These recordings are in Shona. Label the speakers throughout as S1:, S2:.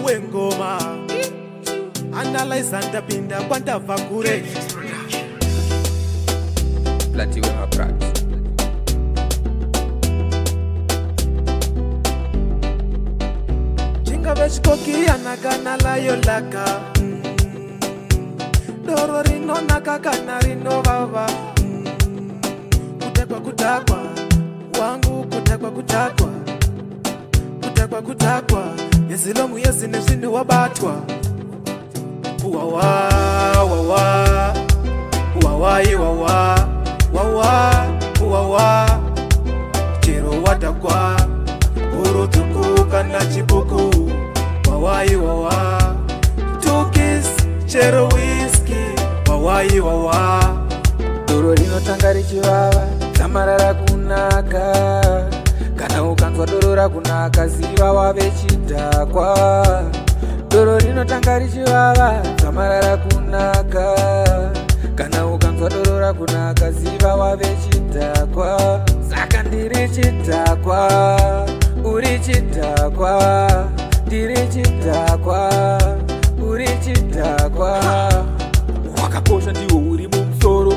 S1: wengoma analyze ndapinda kwandabva kure
S2: Platiwe maprat
S1: chingave chikokiana kana layo laka doro rinonaka kana rinovava kutakwa kutakwa wangu kutakwa kutakwa kutakwa kutakwa yezilomu yezine zvinhu wabatwa wawa wawa wawa iwawa wawa wawa chero watakwa urutuku kana chibuku wawa iwawa tukis chero whisky wawa iwawa
S2: doro rinotanga richivava dzamarara kunaka kana ukanzwa doro rakunaka ziva wave chidhakwa doro rinotanga richivava dzamarara kunaka kana ukanzwa doro rakunaka ziva wave chidhakwa saka ndiri chidhakwa uri chidhakwa ndiri chidhakwa uri chidhakwa wakakosha ndiwo uri mumusoro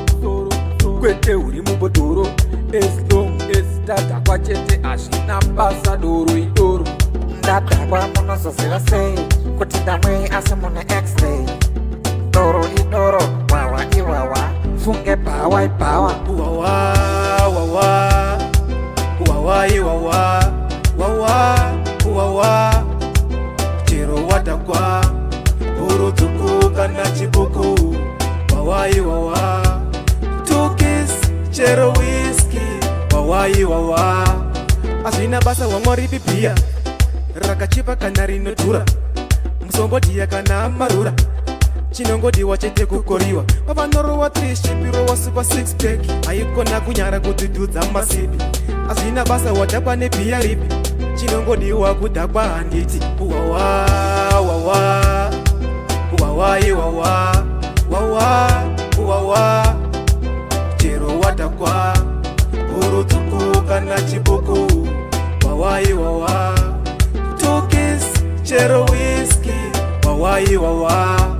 S2: kwete uri mubhodhoro as long as tadhakwa chete hazvina basa doro idoro
S3: ndadhakwa munozoziva sei kuti ndamwei asi mune x-ray doro idoro wawa iwawa funge bhawa ibhawa
S1: wawa wawa wawa iwawa wawa wawa chero watakwa urutuku kana chibuku wawa iwawa tukis chero whisky wawa iwawa hazvina basa wamwari bibhiya rakachipa kana rinodhura musombodiya kana marura chinongodiwa chete kukoriwa pavanorowa 3 shipiro wasupa 6 pack haikona kunyara kudhudhudza masipi hazvina basa wadhakwa nebhiya ripi chinongodiwa kudhakwa handiti wawa wawa wawa iwawa wawa wawa chero wadhakwa urutuku kana chibuku wawa iwawa tukis chero whisky wawa iwawa